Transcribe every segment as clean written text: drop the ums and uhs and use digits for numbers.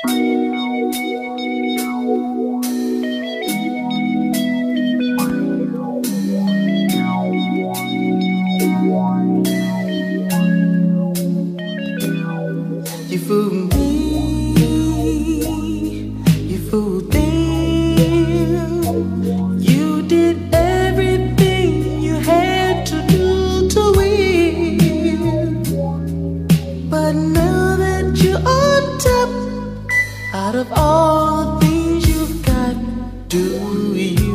You fooled me, you fooled them. You did everything you had to do to win. But now that you're on top, out of all the things you've got, do you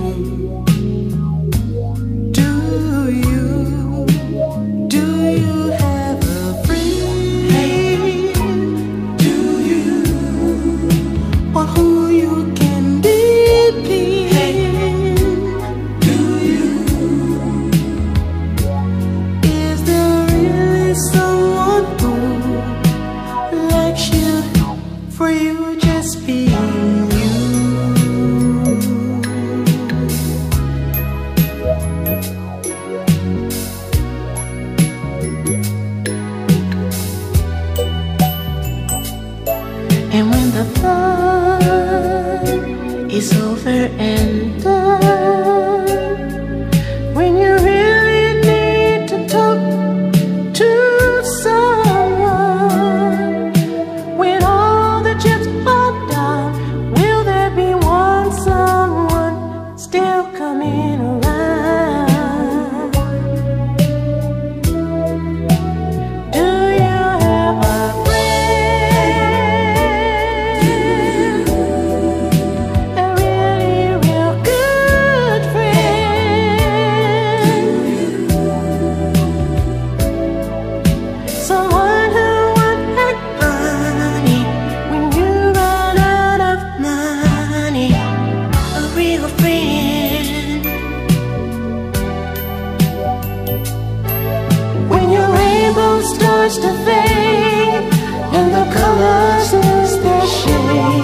have a friend? Do you on who you can depend? Do you? Is there really someone who likes you for you just being you? And when the fun is over and done, when you really need to talk to someone, when all the chips are down, will there be one someone still coming around? Do you have a someone who won't act funny when you run out of money? A real friend. When your rainbow starts to fade and the colors lose their shade,